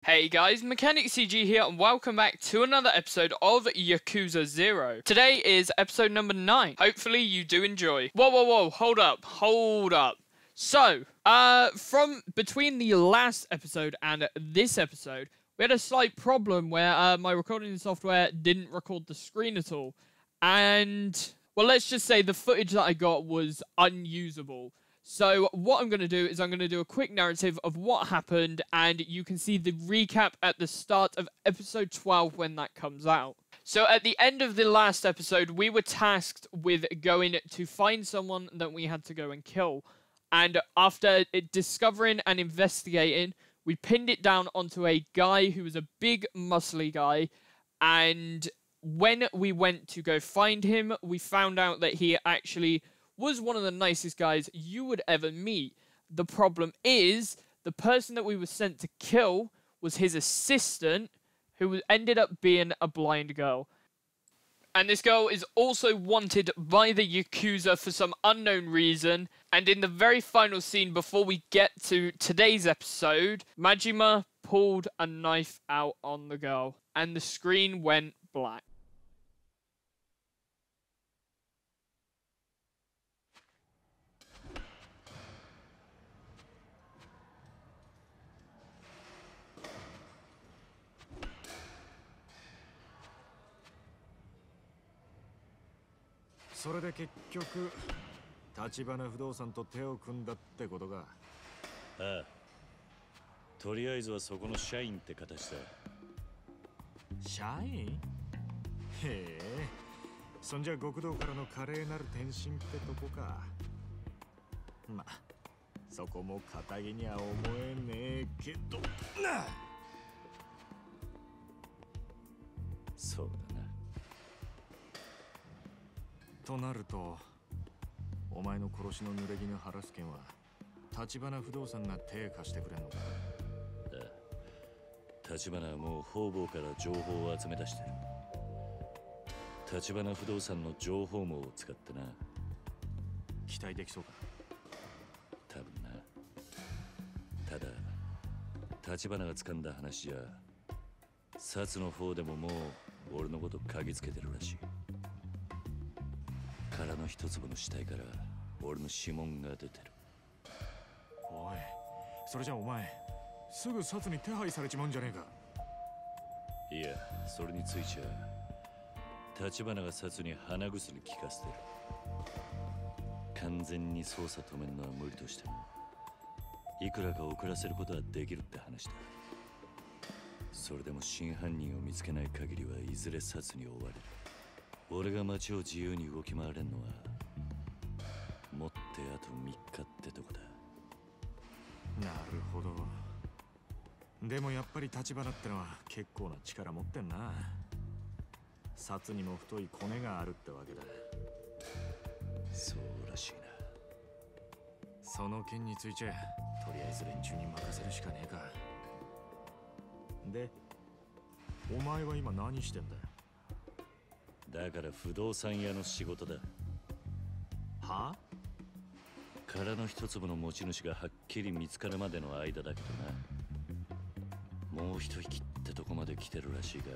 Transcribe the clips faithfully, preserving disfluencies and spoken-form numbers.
Hey guys, Mechanic C G here and welcome back to another episode of Yakuza Zero. Today is episode number nine. Hopefully you do enjoy. Whoa, whoa, whoa, hold up, hold up. So, uh, from between the last episode and this episode, we had a slight problem where uh, my recording software didn't record the screen at all. And, well, let's just say the footage that I got was unusable. So what I'm going to do is I'm going to do a quick narrative of what happened, and you can see the recap at the start of episode twelve when that comes out. So at the end of the last episode, we were tasked with going to find someone that we had to go and kill. And after discovering and investigating, we pinned it down onto a guy who was a big, muscly guy. And when we went to go find him, we found out that he actually was one of the nicest guys you would ever meet. The problem is, the person that we were sent to kill was his assistant, who ended up being a blind girl. And this girl is also wanted by the Yakuza for some unknown reason. And in the very final scene before we get to today's episode, Majima pulled a knife out on the girl, and the screen went black. それで結局立花不動産と手を組んだってことか。 ああ、とりあえずはそこの社員って形だ。 社員？へえ、そんじゃ極道からの華麗なる転身ってとこか。まあそこも堅気には思えねえけどな。 そうだな。 となると、お前の殺しの濡れ衣晴らす件は立花不動産が手貸してくれんのか。 ああ、立花はもう方々から情報を集め出してる。立花不動産の情報網を使ってな。 期待できそうか。 多分な。ただ立花が掴んだ話じゃ、薩の方でももう俺のこと嗅ぎつけてるらしい。殻の一粒の死体から俺の指紋が出てる。 おい、それじゃお前すぐ薩に手配されちまうんじゃねえか。 いや、それについちゃ立花が薩に鼻薬効かせてる。完全に捜査止めるのは無理としても、いくらか遅らせることはできるって話だ。それでも真犯人を見つけない限りはいずれ薩に追われる。俺が街を自由に動き回れんのはもってあとみっかってとこだ。 なるほど。でもやっぱり立花ってのは結構な力持ってんな。薩にも太いコネがあるってわけだ。 そうらしいな。 その件についちゃとりあえず連中に任せるしかねえか。で、お前は今何してんだよ。 だから不動産屋の仕事だ。 は？ 殻の一粒の持ち主がはっきり見つかるまでの間だけどな。もう一息ってとこまで来てるらしいが、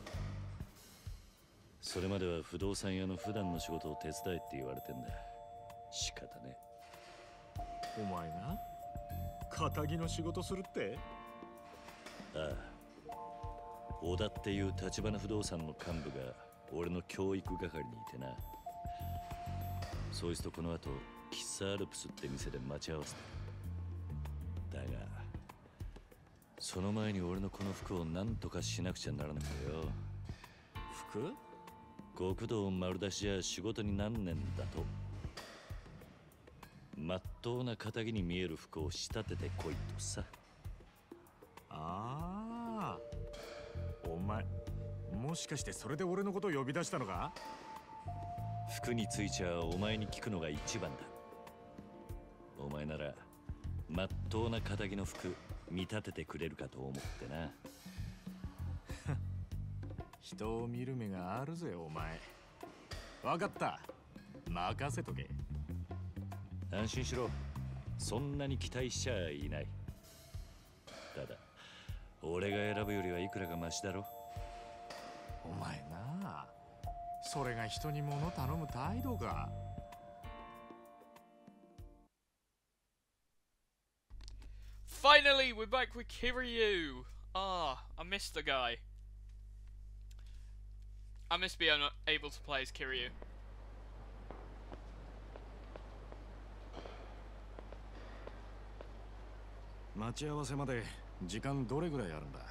それまでは不動産屋の普段の仕事を手伝えって言われてんだ。仕方ね。 お前が堅気の仕事するって？ ああ、小田っていう立花不動産の幹部が俺の教育係にいてな。そいつとこの後喫茶アルプスって店で待ち合わせた。だがその前に俺のこの服を何とかしなくちゃならなくてよ。 服？ 極道丸出しじゃ仕事になんねんだと。まっとうな堅気に見える服を仕立ててこいとさ。 ああ、お前もしかしてそれで俺のことを呼び出したのか？ 服についちゃお前に聞くのが一番だ。お前ならまっとうな堅気の服見立ててくれるかと思ってな。 人を見る目があるぜお前。わかった、任せとけ。 安心しろ。そんなに期待しちゃいない。ただ俺が選ぶよりはいくらかマシだろ。 お前なあ、それが人に物頼む態度か。 Finally, we're back with Kiryu. Ah, I missed the guy. I must be unable to play as Kiryu. 待ち合わせまで時間どれぐらいあるんだ。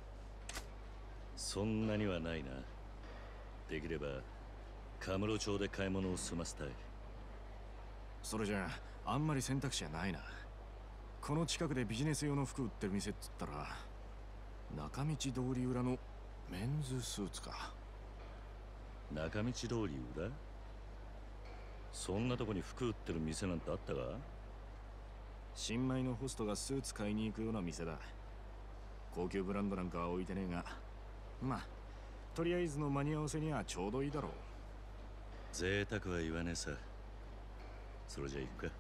そんなにはないな。できればカムロ町で買い物を済ませたい。 それじゃあんまり選択肢はないな。この近くでビジネス用の服売ってる店っつったら中道通り裏のメンズスーツか。 中道通り裏？そんなとこに服売ってる店なんてあったか？ 新米のホストがスーツ買いに行くような店だ。高級ブランドなんかは置いてねえが、まあとりあえずの間に合わせにはちょうどいいだろう。 贅沢は言わねえさ。それじゃ行くか。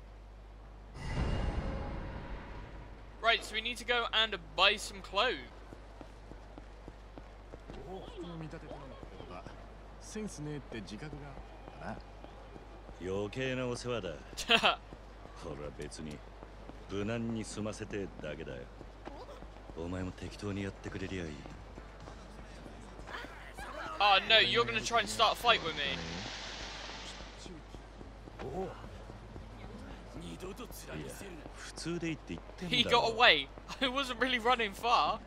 Right, so we need to go and buy some clothes. 服の見立てとなんてことだ。センスねえって自覚があるな。 余計なお世話だ。ほら別に無難に済ませてだけだよ。お前も適当にやってくれりゃいい。 Oh no, you're gonna try and start a fight with me. いや、普通でいいって言ってんだ He ろ。 got away. I wasn't really running far.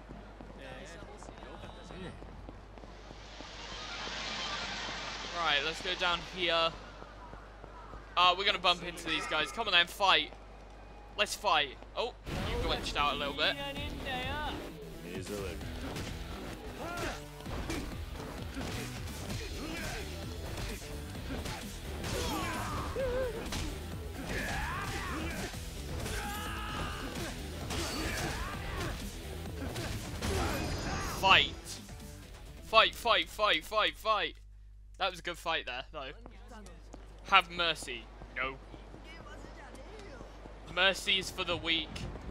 Right, let's go down here. Uh, we're gonna bump into these guys. Come on then, fight. Let's fight. Oh, you glitched out a little bit. 目障り。 Fight. Fight, fight, fight, fight, fight. That was a good fight there, though. Have mercy. No. Mercy is for the weak.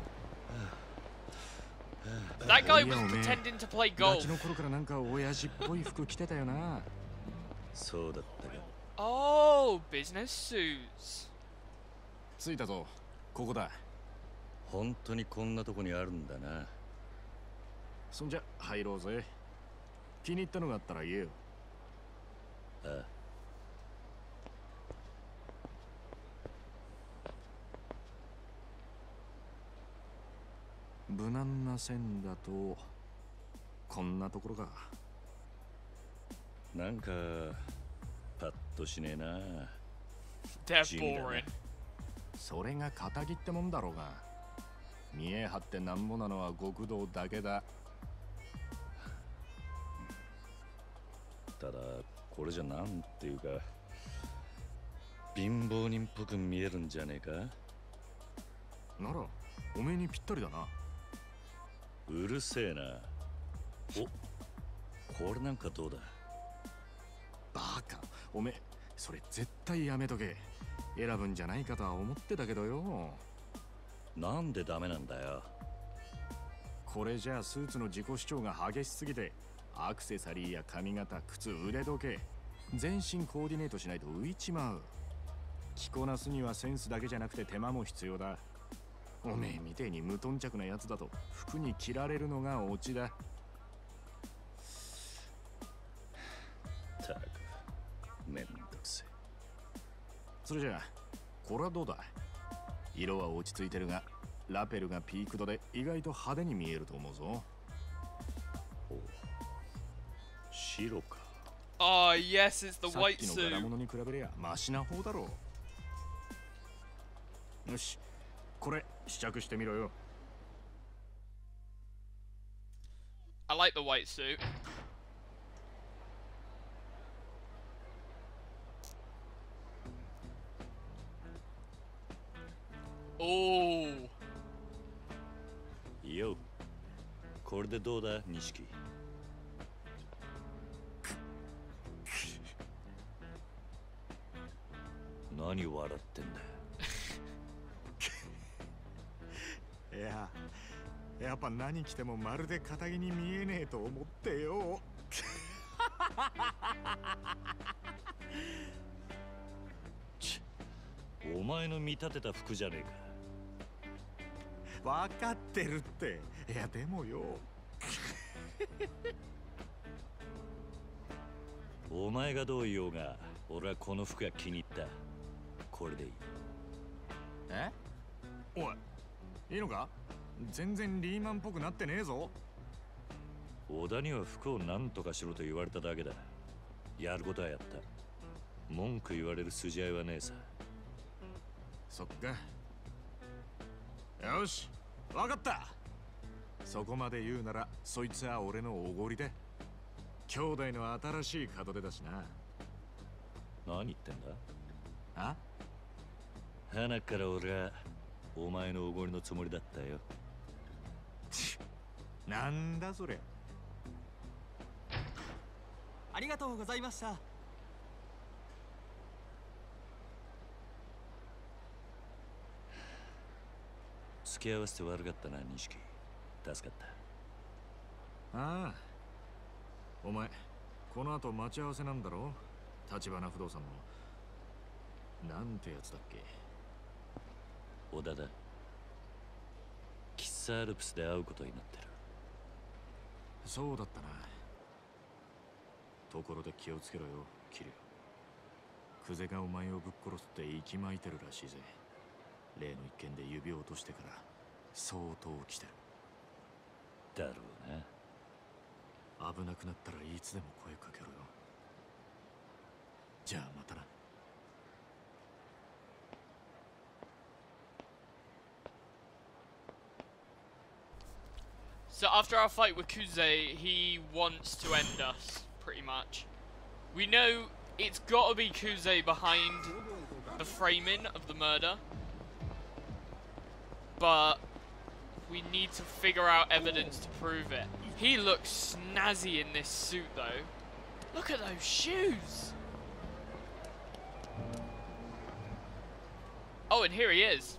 That guy was pretending to play ガ golf. キの頃からなんか親父っぽい服着てたよな。 そうだったか。 Oh, business suits. 着いたぞ。ここだ。 本当にこんなとこにあるんだな。 そんじゃ入ろうぜ。気に入ったのがあったら言えよ。 ああ。 無難な線だとこんなところか。 なんかパッとしねえな。 They're 地味だな。 boring. それが肩着ってもんだろうが。見え張ってなんぼなのは極道だけだ。 ただこれじゃなんていうか貧乏人っぽく見えるんじゃねえか。 ならおめえにぴったりだな。 うるせえな。お、これなんかどうだ。 バカ、おめえそれ絶対やめとけ。選ぶんじゃないかとは思ってたけどよ。 なんでダメなんだよ。 これじゃあスーツの自己主張が激しすぎて、アクセサリーや髪型、靴、腕時計全身コーディネートしないと浮いちまう。着こなすにはセンスだけじゃなくて手間も必要だ。おめえみてえに無頓着なやつだと服に着られるのがオチだ。 たくめんどくせえ。 それじゃあこれはどうだ。色は落ち着いてるがラペルがピークドで意外と派手に見えると思うぞ。 お、白か。 Oh, yes, it's the さっ white きの柄 suit. 物に比べりゃマシな方だろう。よし、これ試着してみろよ。 I like the white suit. Oh. いいよ。これでどうだ、錦。何笑ってんだ。 いや、 やっぱ何着てもまるで堅気に見えねえと思ってよ。 ちお前の見立てた服じゃねえか。 分かってるって。いやでもよ。 お前がどう言おうが俺はこの服が気に入った。これでいい。 え？おい、いいのか？全然リーマンっぽくなってねえぞ。 小田には服を何とかしろと言われただけだ。やることはやった。文句言われる筋合いはねえさ。 そっか。よし、わかった。そこまで言うならそいつは俺のおごりで。兄弟の新しい門出だしな。 何言ってんだ？ あ？ 鼻から俺はお前のおごりのつもりだったよ。 なんだそれ。 ありがとうございました。 付き合わせて悪かったな、錦。助かった。 ああ、お前この後待ち合わせなんだろ？立花不動産の。なんてやつだっけ？ 小田だ。喫茶アルプスで会うことになってる。 そうだったな。ところで気をつけろよ、キリュウ。クゼがお前をぶっ殺すって息巻いてるらしいぜ。例の一件で指を落としてから相当来てる。 だろうな。 危なくなったらいつでも声かけろよ。じゃあまたな。 So after our fight with Kuze, he wants to end us, pretty much. We know it's got to be Kuze behind the framing of the murder, but we need to figure out evidence to prove it. He looks snazzy in this suit though. Look at those shoes! Oh, and here he is.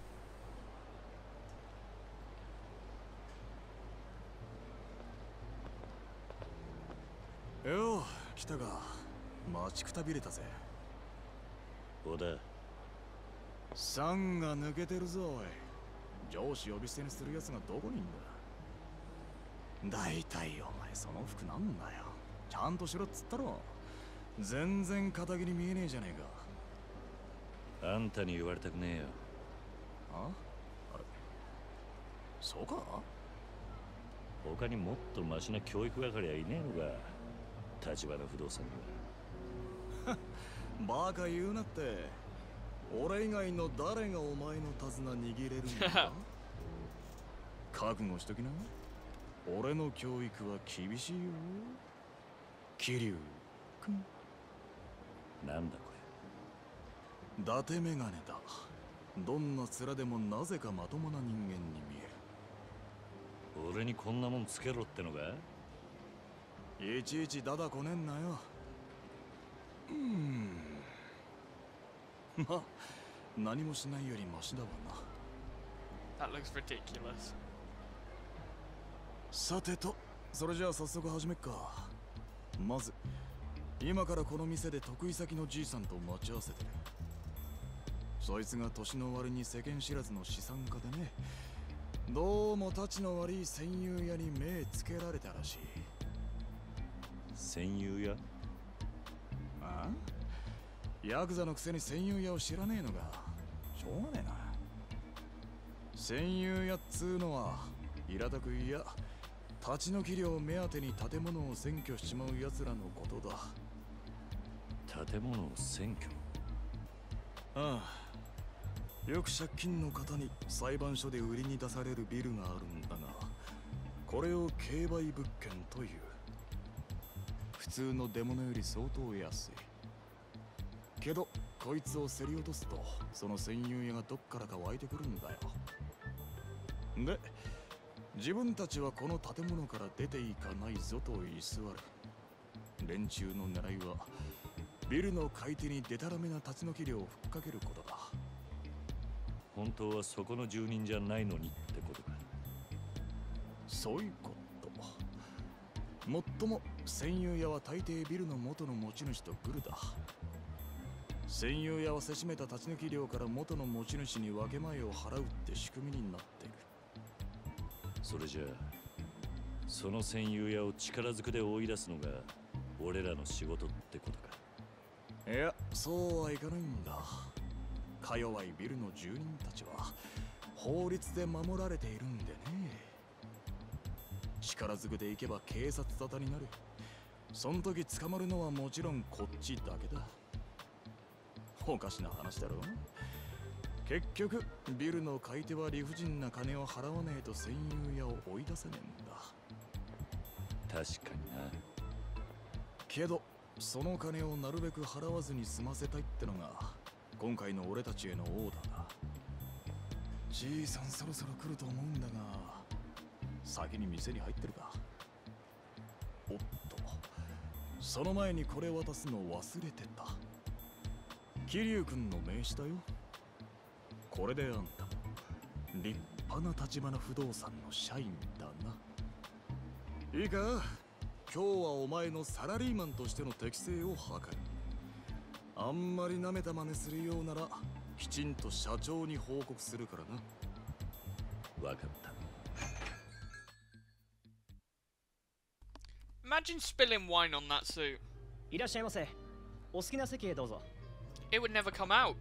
よう、来たか。待ちくたびれたぜ。 小田。 サンが抜けてるぞ、おい。上司呼び捨てにする奴がどこにいんだ。大体お前その服なんだよ。ちゃんとしろっつったろ。全然堅気に見えねえじゃねえか。 あんたに言われたくねえよ。 あ？あれ？そうか？ 他にもっとマシな教育係はいねえのか。立花不動産には。 バカ言うなって。俺以外の誰がお前の手綱握れるんだ。覚悟しときな。俺の教育は厳しいよ。桐生君。 なんだこれ。伊達メガネだ。どんな面でもなぜかまともな人間に見える。俺にこんなもんつけろってのか？ いちいちダダこねんなよ。うーん。まあ、何もしないよりマシだわな。 That looks ridiculous. さてと、それじゃあ早速始めっか。まず、今からこの店で得意先のじいさんと待ち合わせてる。そいつが年の割に世間知らずの資産家でね。どうもたちの悪い戦友屋に目つけられたらしい。 戦友屋？ ああ？ヤクザのくせに戦友屋を知らねえのがしょうがねえな。戦友屋っつうのは平たく言や立ち退き料目当てに建物を占拠しちまう奴らのことだ。 建物を占拠？ ああ、よく借金の方に裁判所で売りに出されるビルがあるんだが、これを競売物件という。普通の出物より相当安いけど、こいつを競り落とすとその占有屋がどっからか湧いてくるんだよ。で、自分たちはこの建物から出ていかないぞと居座る。連中の狙いはビルの買い手にデタラメな立ち退き料をふっかけることだ。 本当はそこの住人じゃないのにってことか。 そういうこと。もっとも占有屋は大抵ビルの元の持ち主とグルだ。占有屋はせしめた立ち退き料から元の持ち主に分け前を払うって仕組みになっている。 それじゃあその占有屋を力ずくで追い出すのが俺らの仕事ってことか。 いや、そうはいかないんだ。か弱いビルの住人たちは法律で守られているんでね。力ずくで行けば警察沙汰になる。そん時捕まるのはもちろんこっちだけだ。おかしな話だろ。結局ビルの買い手は理不尽な金を払わねえと占有屋を追い出せねえんだ。 確かにな。 けどその金をなるべく払わずに済ませたいってのが今回の俺たちへのオーダーだ。じいさんそろそろ来ると思うんだが、先に店に入ってるか。おっと、その前にこれ渡すの忘れてた。桐生君の名刺だよ。これであんたも立派な橘不動産の社員だな。いいか、今日はお前のサラリーマンとしての適性を図る。あんまり舐めた真似するようならきちんと社長に報告するからな。 わかった。 Imagine spilling wine on that suit. いらっしゃいませ。お好きな席へどうぞ。 It would never come out.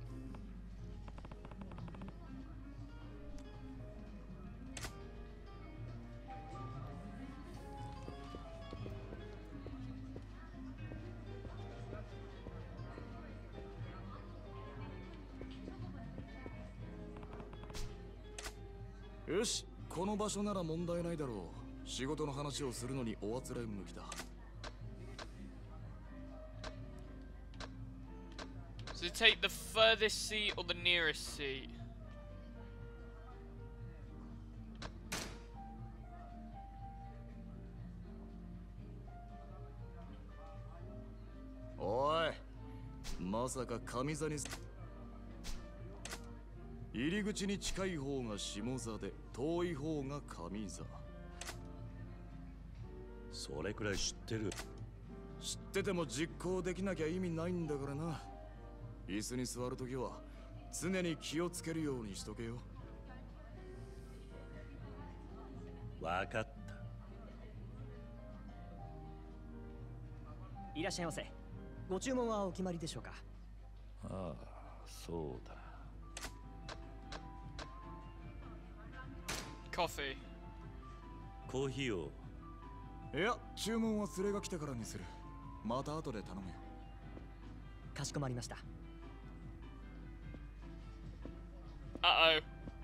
よし、この場所なら問題ないだろう。仕事の話をするのにおあつらい向きだ。 So take the furthest seat or the nearest seat. おい、まさか上座に。入り口に近い方が下座で遠い方が上座。 それくらい知ってる。 知ってても実行できなきゃ意味ないんだからな。椅子に座るときは常に気をつけるようにしとけよ。 わかった。 いらっしゃいませ。ご注文はお決まりでしょうか。 ああ、そうだ。 Coffee. コーヒーを。 いや、注文は連れが来てからにする。また後で頼むよ。 かしこまりました。 Uh-oh.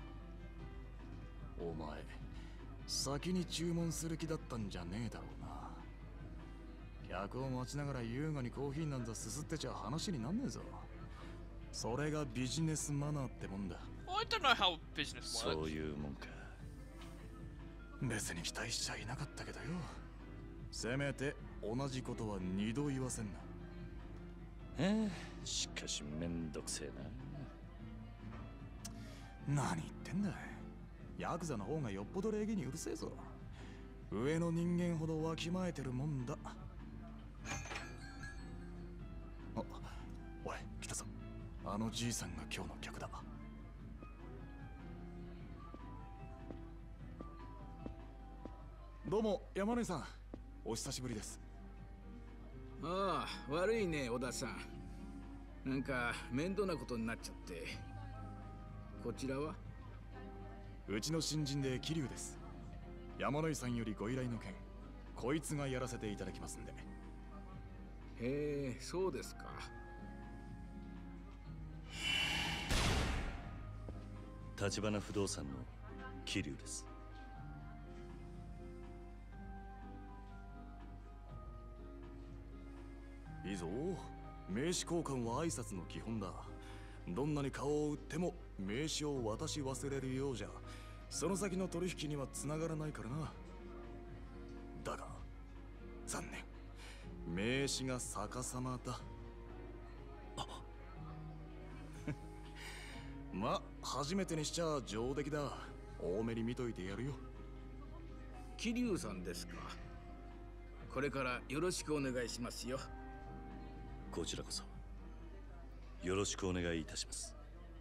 お前、先に注文する気だったんじゃねえだろうな。客を待ちながら優雅にコーヒーなんざすすってちゃ話になんねえぞ。それがビジネスマナーってもんだ。 Well, I don't know how business works. そういうもんか。 別に期待しちゃいなかったけどよ。せめて同じことは二度言わせんな。 ええ、しかしめんどくせえな。何言ってんだ。ヤクザの方がよっぽど礼儀にうるせえぞ。上の人間ほどわきまえてるもんだ。あ、おい、来たぞ。あのじいさんが今日の客だ。どうも、山根さん。お久しぶりです。 ああ、悪いね、小田さん。なんか面倒なことになっちゃって。こちらは？ うちの新人で桐生です。山根さんよりご依頼の件、こいつがやらせていただきますんで。 へえ、そうですか。 橘不動産の桐生です。 いいぞ。名刺交換は挨拶の基本だ。どんなに顔を売っても名刺を渡し忘れるようじゃその先の取引にはつながらないからな。だが残念、名刺が逆さまだ。ま、初めてにしちゃ上出来だ。多めに見といてやるよ。 桐生さんですか。これからよろしくお願いしますよ。 こちらこそよろしくお願いいたします。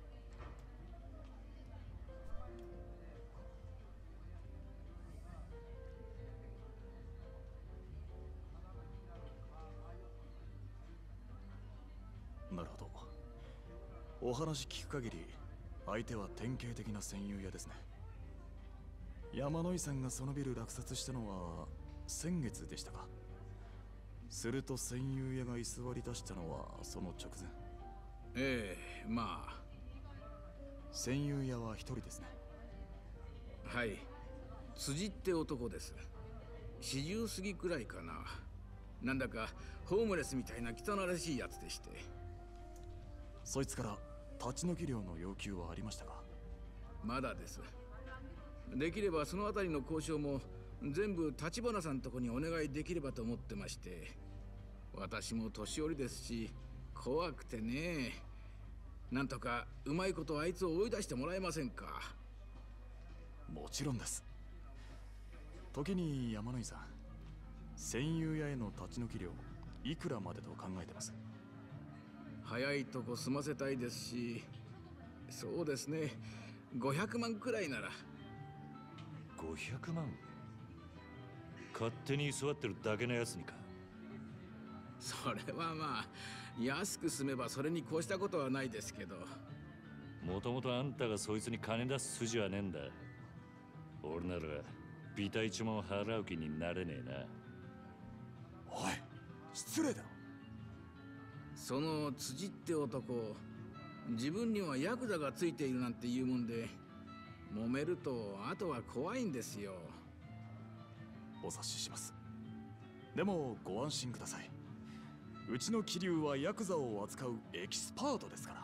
なるほど。お話聞く限り相手は典型的な戦友屋ですね。山野井さんがそのビル落札したのは先月でしたか。すると戦友屋が居座り出したのはその直前。 ええ、まあ戦友屋は一人ですね。 はい、辻って男です。四十過ぎくらいかな。なんだかホームレスみたいな汚らしいやつでして。 そいつから立ち退き料の要求はありましたか。 まだです。できればそのあたりの交渉も全部立花さんとこにお願いできればと思ってまして。私も年寄りですし怖くてね。なんとかうまいことあいつを追い出してもらえませんか。 もちろんです。時に山野井さん、戦友屋への立ち退き料いくらまでと考えてます？ 早いとこ済ませたいですし、そうですね、ごひゃくまんくらいなら。 ごひゃくまん？勝手に居座ってるだけのやつにか。 それはまあ安く済めばそれに越したことはないですけど。 もともとあんたがそいつに金出す筋はねえんだ。俺ならビタ一文払う気になれねえな。 おい、失礼だろ。 その辻って男、自分にはヤクザがついているなんて言うもんで、揉めるとあとは怖いんですよ。 お察しします。でもご安心ください。うちの桐生はヤクザを扱うエキスパートですから。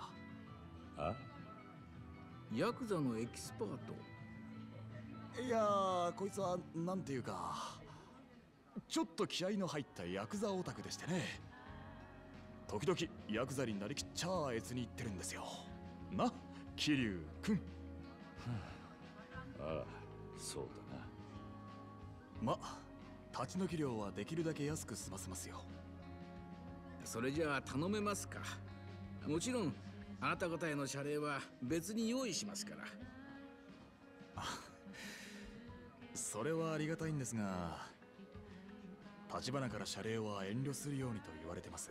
あ？ ヤクザのエキスパート？ いやー、こいつはなんていうか、ちょっと気合の入ったヤクザオタクでしてね。時々ヤクザになりきっちゃあ越に行ってるんですよ。な、桐生君。 ああ、そうだま、 な。 立ち退き料はできるだけ安く済ませますよ。 それじゃあ頼めますか。もちろんあなた方への謝礼は別に用意しますから。 あ、それはありがたいんですが、立花から謝礼は遠慮するようにと言われてます。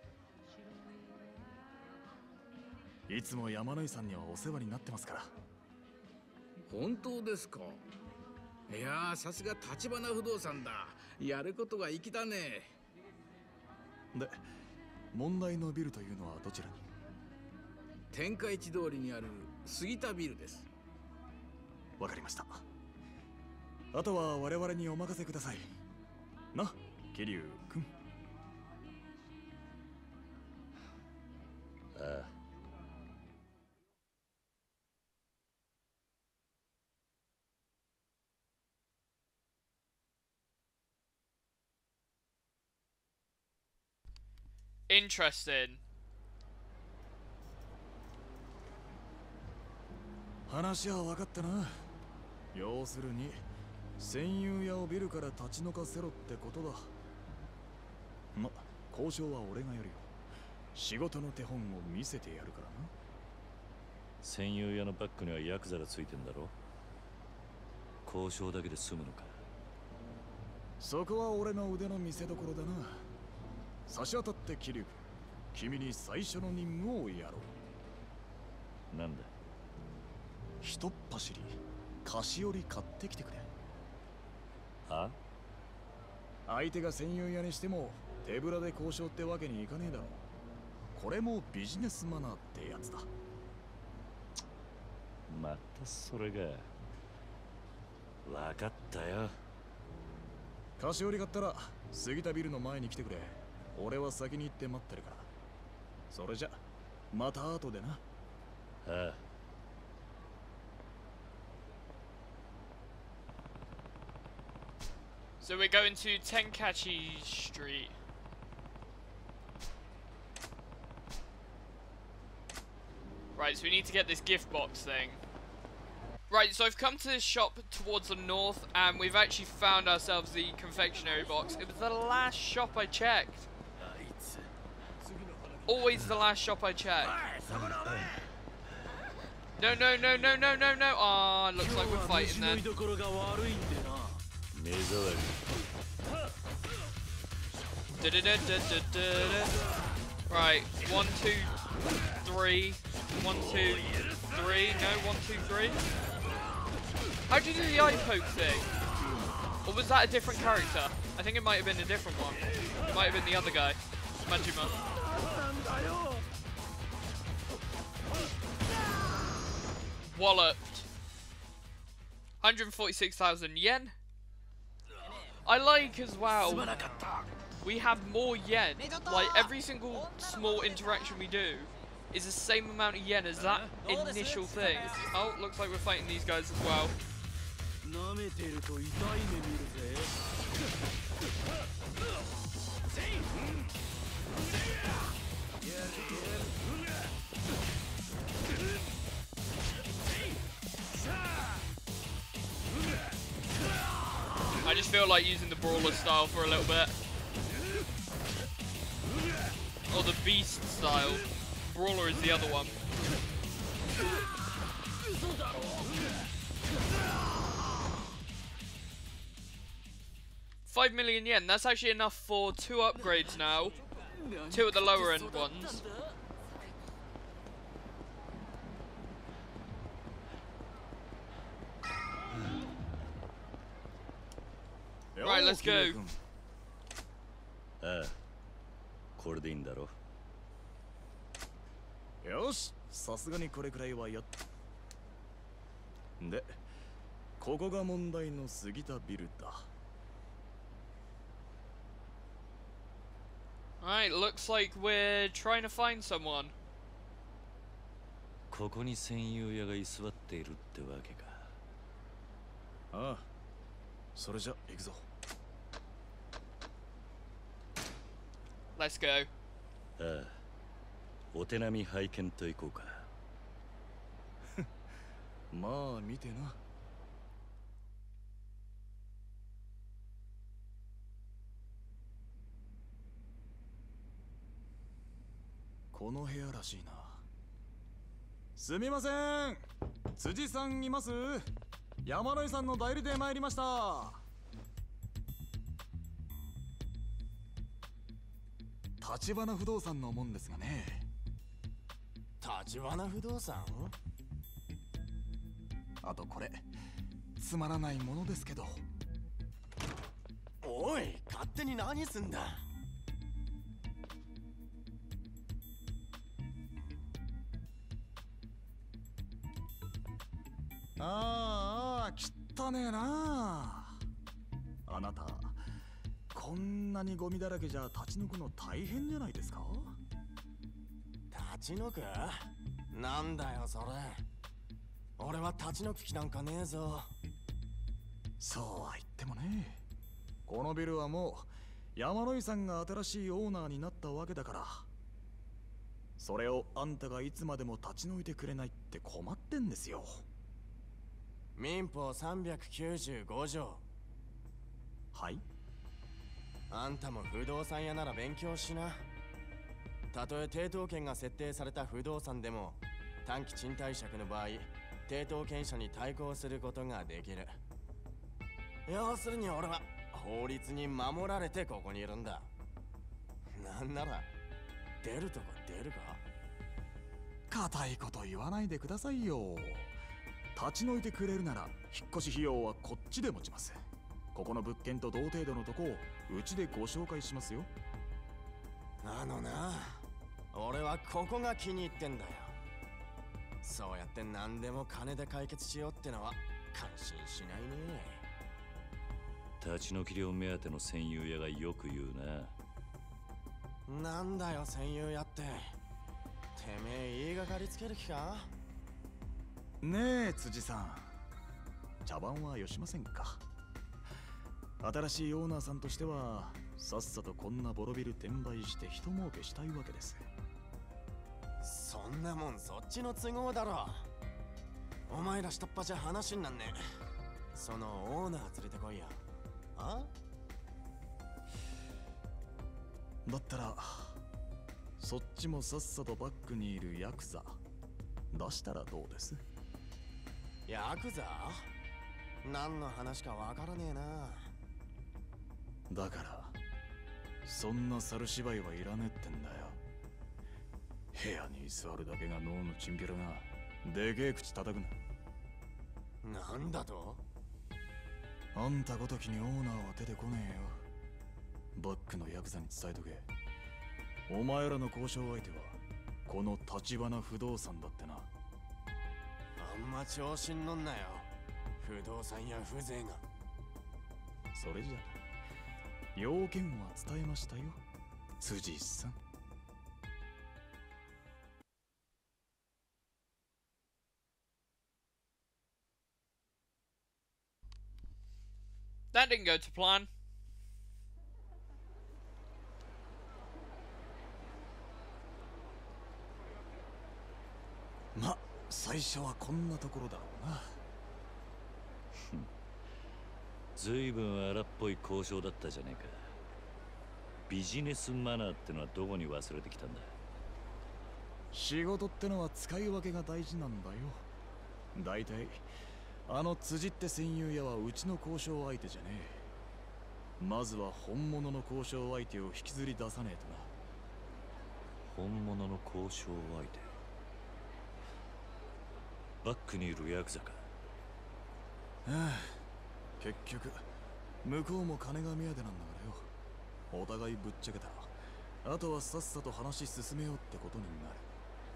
いつも山野井さんにはお世話になってますから。 本当ですか？いやー、さすが立花不動産だ。やることが粋だね。 で、問題のビルというのはどちらに？ 天下一通りにある杉田ビルです。 わかりました。あとは我々にお任せください。な、桐生君。 ああ。 Interesting. 話は分かったな。要するに戦友屋をビルから立ち退かせろってことだ。ま、交渉は俺がやるよ。仕事の手本を見せてやるからな。 戦友屋のバックにはヤクザがついてんだろ。交渉だけで済むのか。 そこは俺の腕の見せ所だな。差し当たって桐生、君に最初の任務をやろう。 なんだ？ ひとっ走り菓子折り買ってきてくれ。 あ？ 相手が戦友屋にしても手ぶらで交渉ってわけにいかねえだろ。これもビジネスマナーってやつだ。 またそれが。分かったよ。 菓子折り買ったら杉田ビルの前に来てくれ。俺は先に行って待ってるから。それじゃまた後でな。 ああ。 So we're going to Tenkachi Street. Right, so we need to get this gift box thing. Right, so I've come to this shop towards the north, and we've actually found ourselves the confectionery box. It was the last shop I checked. Always the last shop I checked. No, no, no, no, no, no, no. Ah, oh, looks like we're fighting then. Da -da -da -da -da -da. Right, one, two, three. One, two, three. No, one, two, three. How'd you do the eye poke thing? Or was that a different character? I think it might have been a different one. It might have been the other guy. Majima. Walloped. one hundred forty-six thousand yen. I like as well. We have more yen. Like every single small interaction we do is the same amount of yen as that initial thing. Oh, looks like we're fighting these guys as well. I just feel like using the brawler style for a little bit. Or the beast style. Brawler is the other one. Five million yen, that's actually enough for two upgrades now. Two at the lower end ones. Right, let's go. ああ、これでいいんだろ。 よし、さすがにこれくらいはやっ。で、ここが問題の杉田ビルだ。 Alright, looks like we're trying to find someone. ここに戦友屋が居座っているってわけか。 ああ、それじゃ行くぞ。 Let's go. ああ、お手並み拝見と行こうか。 まあ見てな。この部屋らしいな。すみません、辻さんいます？山野井さんの代理で参りました。立花不動産のもんですがね。 立花不動産？ あとこれつまらないものですけど。 おい、勝手に何すんだ。 ああ、汚ねえな。あなたこんなにゴミだらけじゃ立ち退くの大変じゃないですか？ 立ち退く？なんだよそれ。俺は立ち退く気なんかねえぞ。 そうは言ってもね、このビルはもう山野井さんが新しいオーナーになったわけだから。それをあんたがいつまでも立ち退いてくれないって困ってんですよ。 民法さんびゃくきゅうじゅうご条。 はい？ あんたも不動産屋なら勉強しな。たとえ抵当権が設定された不動産でも短期賃貸借の場合、抵当権者に対抗することができる。要するに俺は法律に守られてここにいるんだ。なんなら出るとこ出るか。 固いこと言わないでくださいよ。立ち退いてくれるなら引っ越し費用はこっちで持ちます。ここの物件と同程度のとこをうちでご紹介しますよ。 あのな、俺はここが気に入ってんだよ。そうやって何でも金で解決しようってのは感心しないね。 立ち退き料目当ての戦友屋がよく言うな。 なんだよ戦友屋って。てめえ言いがかりつける気か？ ねえ辻さん、茶番はよしませんか？新しいオーナーさんとしてはさっさとこんなボロビル転売して一儲けしたいわけです。 そんなもんそっちの都合だろ。 お前ら下っ端じゃ話になんねえ。そのオーナー連れてこいよ。あ？ だったらそっちもさっさとバックにいるヤクザ出したらどうです？ ヤクザ？何の話かわからねえな。 だからそんな猿芝居はいらねえってんだよ。部屋に居座るだけが脳のチンピラがでけえ口叩くな。 なんだと？ あんたごときにオーナーは出てこねえよ。バックのヤクザに伝えとけ。お前らの交渉相手はこの立花不動産だってな。 あんま調子に乗んなよ、不動産や風情が。 それじゃ要件は伝えましたよ、辻さん。 That didn't go to plan. ま、最初はこんなところだろうな。 ずいぶん荒っぽい交渉だったじゃねえか。ビジネスマナーってのはどこに忘れてきたんだ。 仕事ってのは使い分けが大事なんだよ。だいたいあの辻って戦友屋はうちの交渉相手じゃねえ。まずは本物の交渉相手を引きずり出さねえとな。本物の交渉相手。バックにいるヤクザか。 ああ、結局向こうも金が目当てなんだからよ。お互いぶっちゃけたらあとはさっさと話進めようってことになる。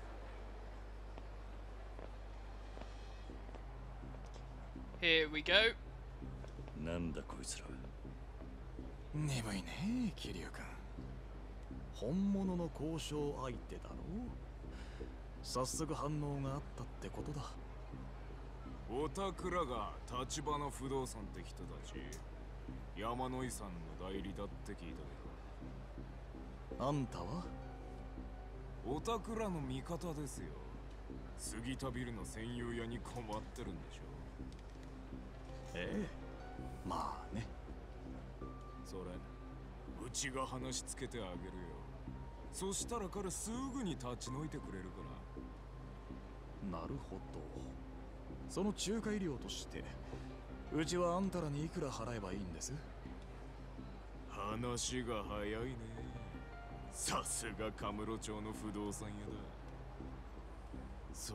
Here we go. なんだこいつら。 鈍いね、桐生君。本物の交渉相手だろう。早速反応があったってことだ。 おたくらが立花不動産って人たち、山野井さんの代理だって聞いたけど。あんたは？ おたくらの味方ですよ。杉田ビルの占有屋に困ってるんでしょ。 ええ、まあね。 それうちが話つけてあげるよ。そしたら彼すぐに立ち退いてくれるから。 なるほど。その仲介料としてうちはあんたらにいくら払えばいいんです？ 話が早いね。さすがカムロ町の不動産屋だ。そう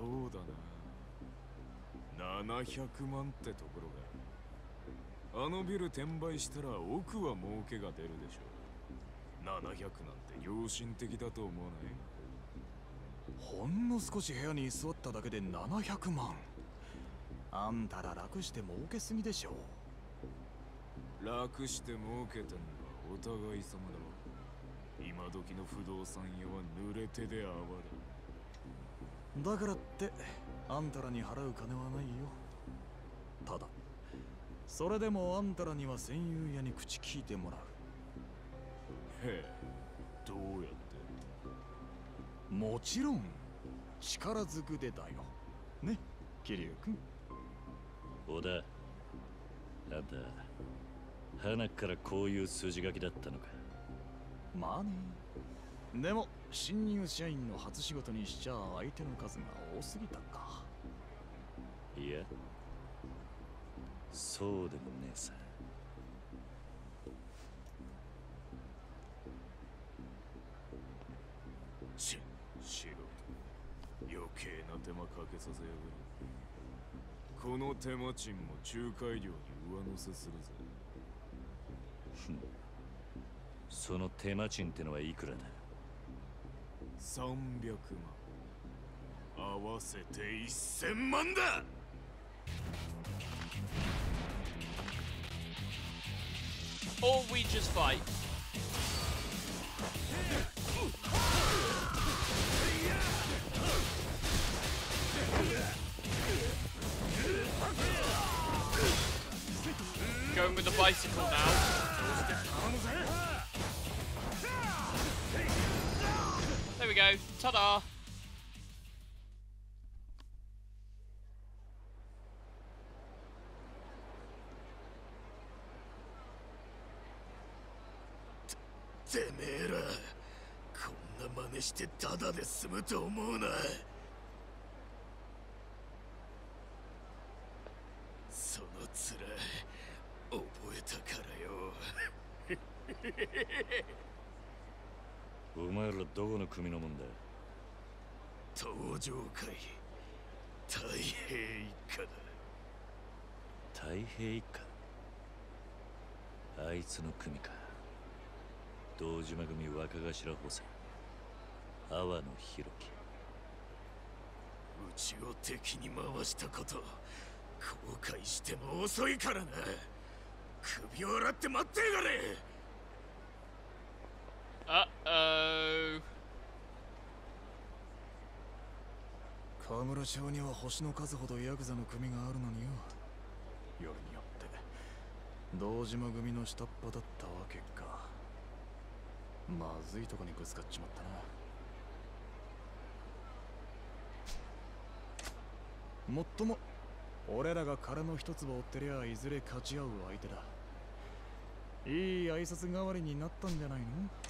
だな、ななひゃくまんってところが。あのビル転売したら奥は儲けが出るでしょ。ななひゃくなんて良心的だと思わない？ ほんの少し部屋に居座っただけでななひゃくまん。あんたら楽して儲けすぎでしょ。 楽して儲けてんのはお互い様だ。今時の不動産屋は濡れ手で泡だ。だからってあんたらに払う金はないよ。ただそれでもあんたらには戦友屋に口聞いてもらう。 へえ、どうやって？ もちろん力ずくでだよね、桐生君。 小田、あんた花からこういう筋書きだったのか。 まあね。でも新入社員の初仕事にしちゃ相手の数が多すぎたか。 いや、そうでもねえさ。 ち、素人、余計な手間かけさせやがる。この手間賃も仲介料に上乗せするぜ。 その手間賃ってのはいくらだ？ さんびゃくまん。合わせてせんまんだ。 Or we just fight. Going with the bicycle now. There we go. Ta-da! てめえらこんな真似してただで済むと思うな。その面覚えたからよ。 お前らどこの組のもんだ？ 登場会太平一家だ。 太平一家？あいつの組か。堂島組若頭補佐阿波野弘樹。 うちを敵に回したこと後悔しても遅いからな。首を洗って待ってやがれ。 Uh-oh. 河村町には星の数ほどヤクザの組があるのによ。よりによって堂島組の下っ端だったわけか。まずいとこにぶつかっちまったな。もっとも俺らが殻の一粒を追ってりゃいずれ勝ち合う相手だ。いい挨拶代わりになったんじゃないの？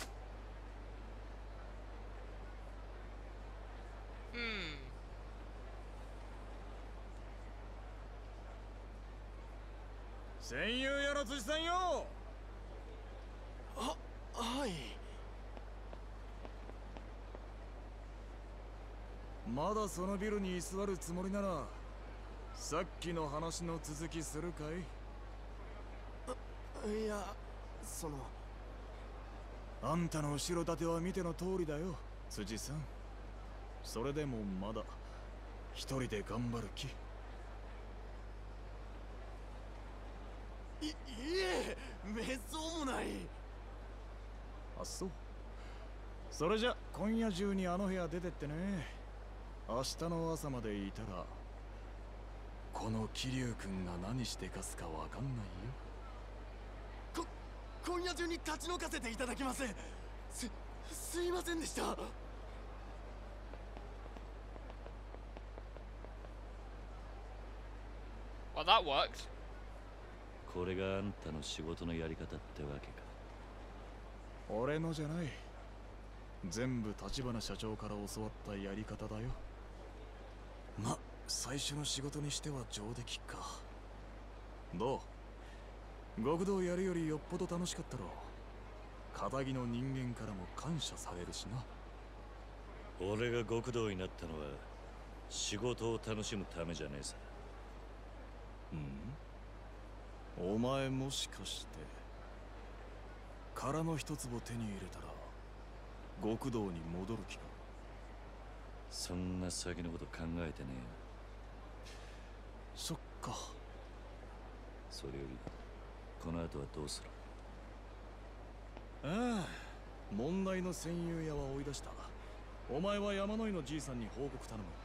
戦友やら辻さんよ。 は、はい。 まだそのビルに居座るつもりならさっきの話の続きするかい？ いや、そのあんたの後ろ盾は見ての通りだよ、辻さん。それでもまだ一人で頑張る気？ い、いえ、めっそうもない。 あ、そう。それじゃ今夜中にあの部屋出てってね。明日の朝までいたらこの桐生君が何してかすかわかんないよ。 こ、今夜中に立ち退かせていただきます。す、すいませんでした。 Well, that worked. これがあんたの仕事のやり方ってわけか。 俺のじゃない。全部立花社長から教わったやり方だよ。ま、最初の仕事にしては上出来か。どう？極道やるよりよっぽど楽しかったろう。片木の人間からも感謝されるしな。 俺が極道になったのは仕事を楽しむためじゃねえさ。 うん？お前もしかして殻の一粒手に入れたら極道に戻る気か？ そんな先のこと考えてねえよ。 そっか。 それよりこの後はどうする？ ああ、問題の戦友屋は追い出した。お前は山野井のじいさんに報告頼む。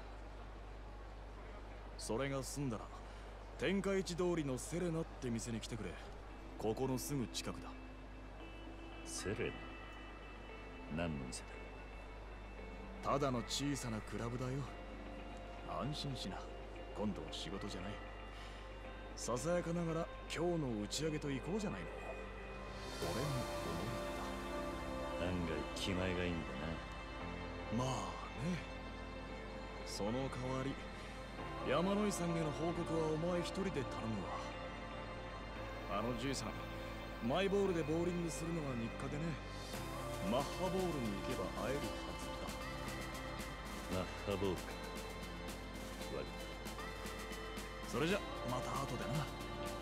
それが済んだら天下一通りのセレナって店に来てくれ。ここのすぐ近くだ。 セレナ？何の店だ？ ただの小さなクラブだよ。安心しな。今度は仕事じゃない。ささやかながら今日の打ち上げと行こうじゃないの。俺も思案外気前がいいんだな。まあね。その代わり山野井さんへの報告はお前一人で頼むわ。あのじいさん、マイボールでボーリングするのが日課でね。マッハボールに行けば会えるはずだ。 マッハボールか。悪い。 それじゃまた後でな。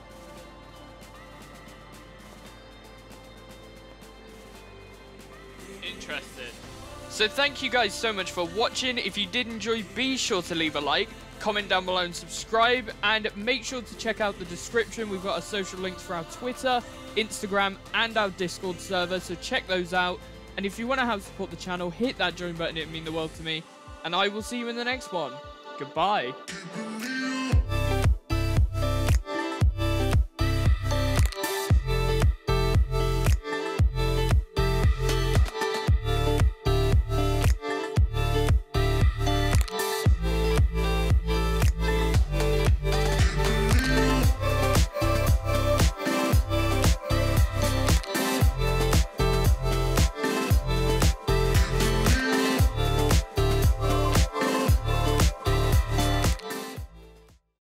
Interested. So thank you guys so much for watching. If you did enjoy, be sure to leave a like, comment down below and subscribe, and make sure to check out the description. We've got our social links for our Twitter, Instagram, and our Discord server, so check those out. And if you want to help support the channel, hit that join button. It would mean the world to me. And I will see you in the next one. Goodbye.